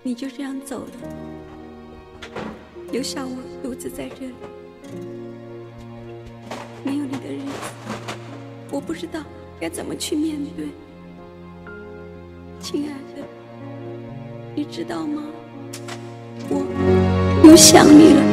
你就这样走了，留下我独自在这里。没有你的日子，我不知道该怎么去面对。亲爱的，你知道吗？我又想你了。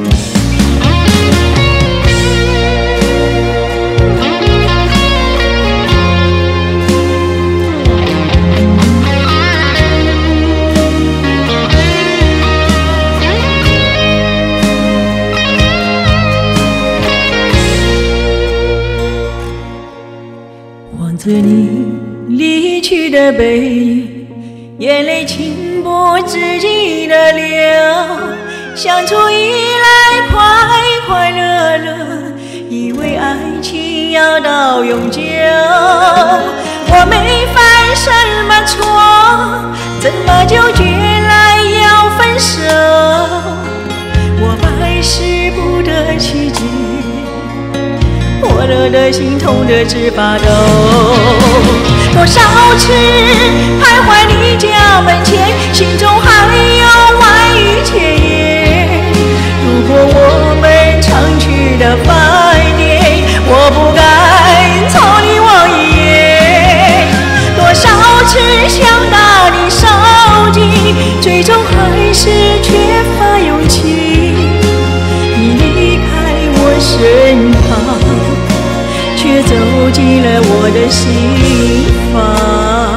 望着你离去的背影，眼泪情不自禁的流，相处以来快快乐乐，以为爱情要到永久。我没犯什么错，怎么就觉来要分手？我百思不得其解，火热的心痛得直发抖。多少次徘徊你家门前，心中还有万语千言。如果我们常去的饭店，我不敢朝你望一眼。多少次想打你手机，最终还是缺乏勇气。你离开我身旁，却走进了我的心房。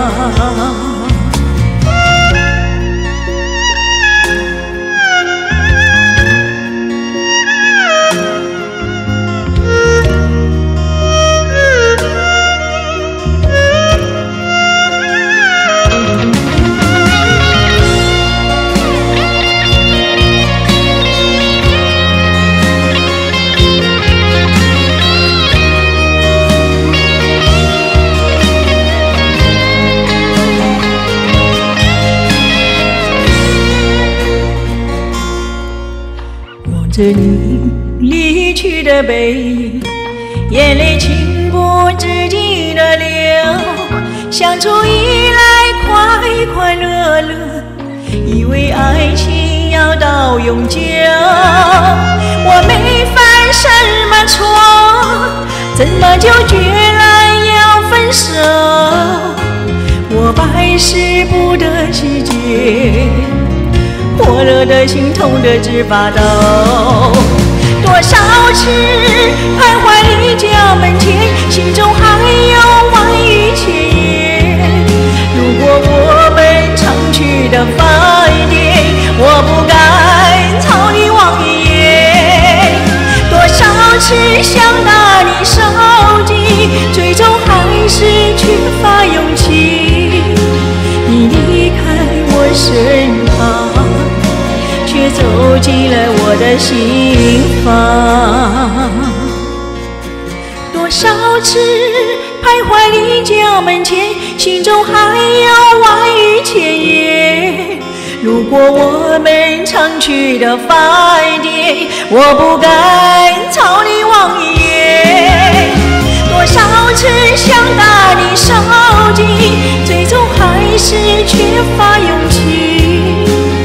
望着你离去的背影，眼泪情不自禁的流，相处以来快快乐乐，以为爱情要到永久。我没犯什么错，怎么就觉来要分手？我百思不得其解，火热的心痛得直发抖。多少次徘徊你家门前，心中还有万语千言。如果我们常去的饭店，我不敢朝你望一眼。多少次想打你手机，最终还是缺乏勇气。你离开我身旁，却走进了我的心房。多少次徘徊你家门前，心中还有万语千言。如果我们常去的饭店，我不敢朝你望一眼。多少次想打你手机，最终还是缺乏勇气。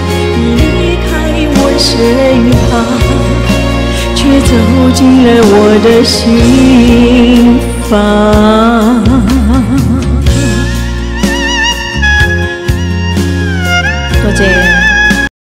身旁，却走进了我的心房。多谢。